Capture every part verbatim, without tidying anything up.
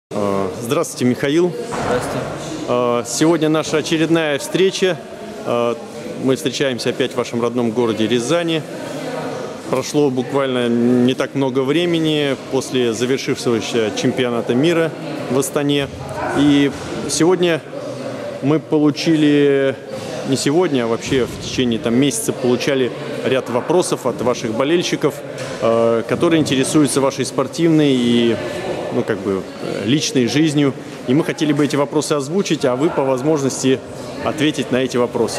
Здравствуйте, Михаил. Здравствуйте. Сегодня наша очередная встреча. Мы встречаемся опять в вашем родном городе Рязани. Прошло буквально не так много времени после завершившегося чемпионата мира в Астане. И сегодня мы получили, не сегодня, а вообще в течение там, месяца получали ряд вопросов от ваших болельщиков, которые интересуются вашей спортивной и ну, как бы, личной жизнью. И мы хотели бы эти вопросы озвучить, а вы по возможности ответить на эти вопросы.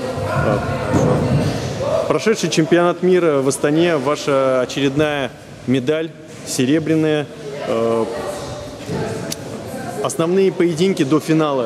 Прошедший чемпионат мира в Астане, ваша очередная медаль, серебряная. Основные поединки до финала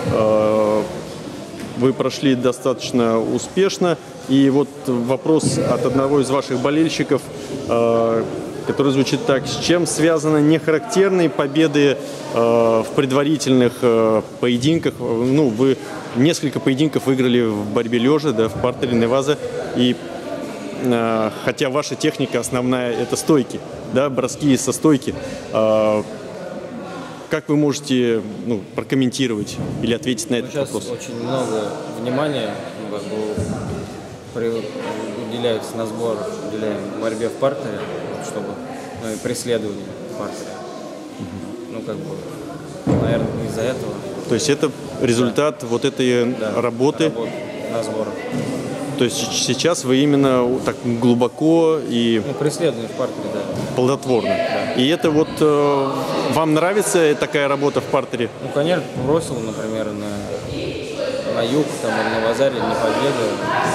вы прошли достаточно успешно. И вот вопрос от одного из ваших болельщиков, который звучит так: с чем связаны нехарактерные победы э, в предварительных э, поединках? Ну, вы несколько поединков выиграли в борьбе лежа, да, в партере, неваза, и э, хотя ваша техника основная это стойки, да, броски со стойки. Э, как вы можете ну, прокомментировать или ответить на этот Сейчас вопрос? Очень много внимания ну, как бы, уделяется на сбор, уделяем борьбе в партере, чтобы ну, и преследование в партере. Угу. Ну, как бы, наверное, из-за этого. То есть это результат да. вот этой да, работы? Работ на сборах. То есть сейчас вы именно так глубоко и ну, преследование в партере, да. плодотворно. Да. И это вот э, вам нравится такая работа в партере? Ну, конечно, бросил, например, на, на юг, там, на Вазаре, не победа.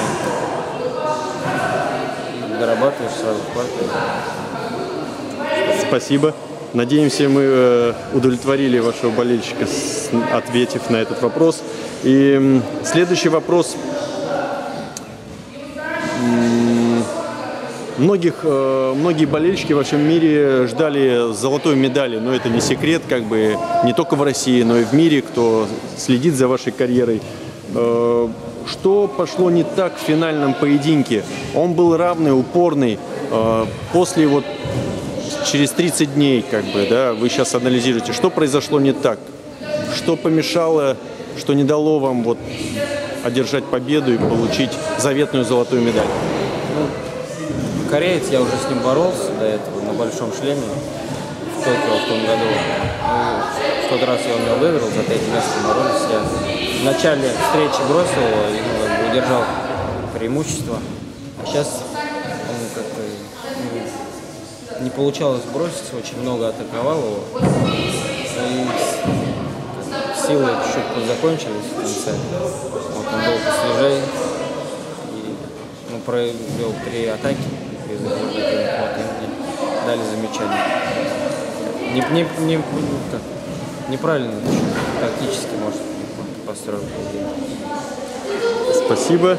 Дорабатываешь сразу в партере. Спасибо. Надеемся, мы удовлетворили вашего болельщика, ответив на этот вопрос. И следующий вопрос. Многих, многие болельщики во всем мире ждали золотой медали, но это не секрет, как бы не только в России, но и в мире, кто следит за вашей карьерой. Что пошло не так в финальном поединке? Он был равный, упорный. После вот через тридцать дней, как бы, да, вы сейчас анализируете, что произошло не так, что помешало, что не дало вам вот одержать победу и получить заветную золотую медаль. Ну, кореец, я уже с ним боролся до этого на большом шлеме в Токио в том году. Ну, в тот раз я у него выиграл, за третье место боролись. Я в начале встречи бросил его и ну, удержал преимущество. А сейчас он как-то ну, не получалось бросить, очень много атаковал его. И силы чуть-чуть закончились в конце. Вот он был посвежее. И ну, провел три атаки. И вот, и дали замечание. Не, не, не, как, неправильно тактически, может, построил. Спасибо.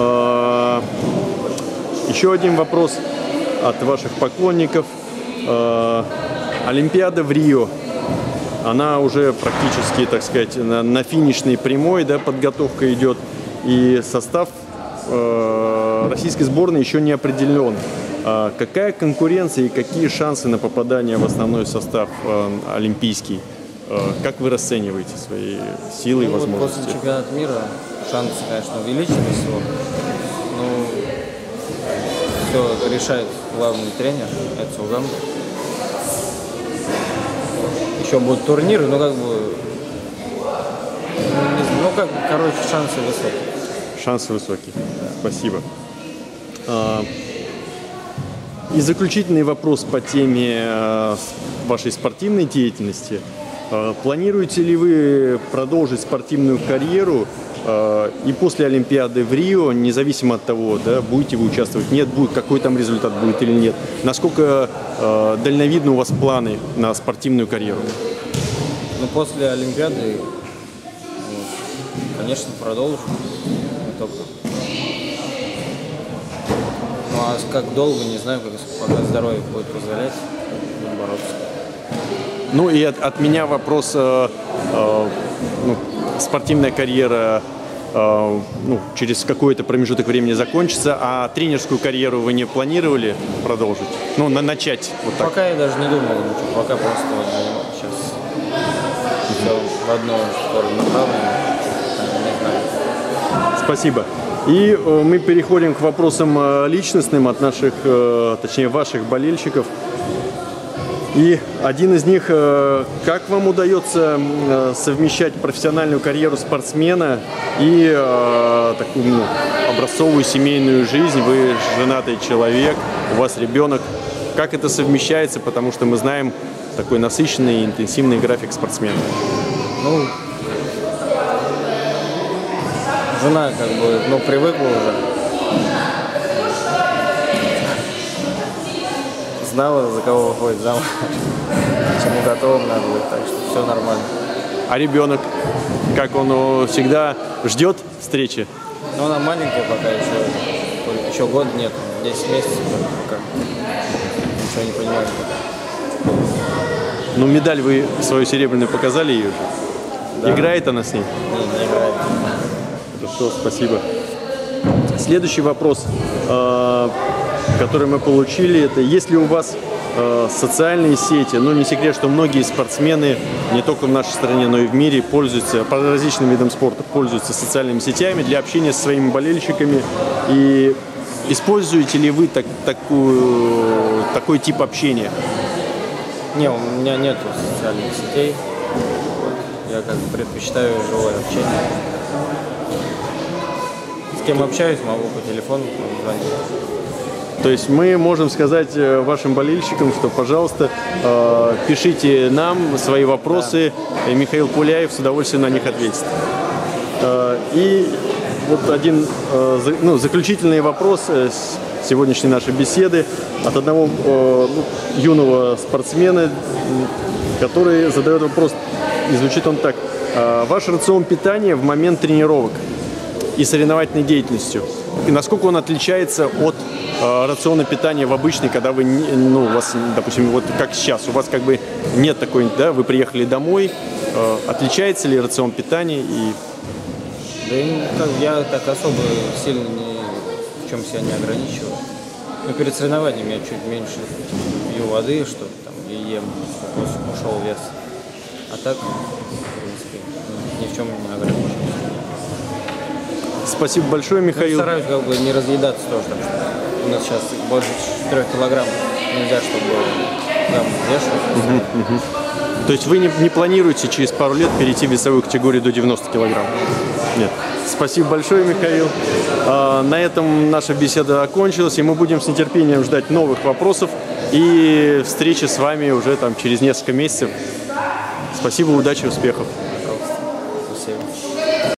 Еще один вопрос от ваших поклонников. Олимпиада в Рио. Она уже практически, так сказать, на, на финишной прямой, да, подготовка идет. И состав российской сборной еще не определен. Какая конкуренция и какие шансы на попадание в основной состав олимпийский? Как вы расцениваете свои силы и ну, возможности? Вот после чемпионата мира шансы, конечно, увеличились. Но все решает главный тренер, это Сугам. Еще будут турниры, но как бы, ну как, короче, шансы высокие. Шансы высокие. Спасибо. И заключительный вопрос по теме вашей спортивной деятельности. Планируете ли вы продолжить спортивную карьеру и после Олимпиады в Рио, независимо от того, да, будете вы участвовать, нет, будет, какой там результат будет или нет? Насколько дальновидны у вас планы на спортивную карьеру? Ну, после Олимпиады, конечно, продолжу. Только. Ну, а как долго, не знаю, как, пока здоровье будет позволять, будем бороться. Ну и от, от меня вопрос, э, э, ну, спортивная карьера э, ну, через какой-то промежуток времени закончится, а тренерскую карьеру вы не планировали продолжить? Ну, на, начать вот так? Пока я даже не думал, пока просто вот, сейчас все в одну сторону направлено. Не знаю. Спасибо. И э, мы переходим к вопросам э, личностным от наших, э, точнее, ваших болельщиков. И один из них, э, как вам удается э, совмещать профессиональную карьеру спортсмена и э, такую ну, образцовую семейную жизнь? Вы женатый человек, у вас ребенок. Как это совмещается? Потому что мы знаем такой насыщенный и интенсивный график спортсмена. Ну, жена как бы, ну, привыкла уже. Знала, за кого выходит замуж, к чему готовым надо быть, так что все нормально. А ребенок, как он э, всегда ждет встречи? Но она маленькая пока еще, еще год нет, десять месяцев пока. Ничего не понимаю пока. Ну, медаль вы свою серебряную показали ей уже? Да. Играет она с ней? Не, не играет. Хорошо, спасибо. Следующий вопрос, э, который мы получили, это есть ли у вас э, социальные сети? Ну, не секрет, что многие спортсмены, не только в нашей стране, но и в мире, пользуются, по различным видам спорта, пользуются социальными сетями для общения со своими болельщиками. И используете ли вы так, такую, такой тип общения? Не, у меня нет социальных сетей. Вот. Я как бы предпочитаю живое общение. С кем общаюсь, могу по телефону звонить. То есть мы можем сказать вашим болельщикам, что, пожалуйста, э, пишите нам свои вопросы, да. И Михаил Пуляев с удовольствием на них ответит. Э, и вот один э, за, ну, заключительный вопрос э, с сегодняшней нашей беседы от одного э, ну, юного спортсмена, который задает вопрос, и звучит он так. Э, ваш рацион питания в момент тренировок и соревновательной деятельностью, и насколько он отличается от э, рациона питания в обычной, когда вы, ну, у вас, допустим, вот как сейчас, у вас как бы нет такой, да, вы приехали домой, э, отличается ли рацион питания? И... Да и, как, я так особо сильно ни в чем себя не ограничиваю. Но перед соревнованием я чуть меньше пью воды, что там, и ем, ушел вес. А так, в принципе, ни в чем не ограничиваюсь. Спасибо большое, Михаил. Я стараюсь как бы не разъедаться тоже, так что у нас сейчас больше четырёх килограмм. Нельзя, чтобы грамм вешать. Угу, угу. То есть вы не, не планируете через пару лет перейти в весовую категорию до девяноста килограмм? Нет. Спасибо большое, Михаил. А, на этом наша беседа окончилась, и мы будем с нетерпением ждать новых вопросов и встречи с вами уже там через несколько месяцев. Спасибо, удачи, успехов.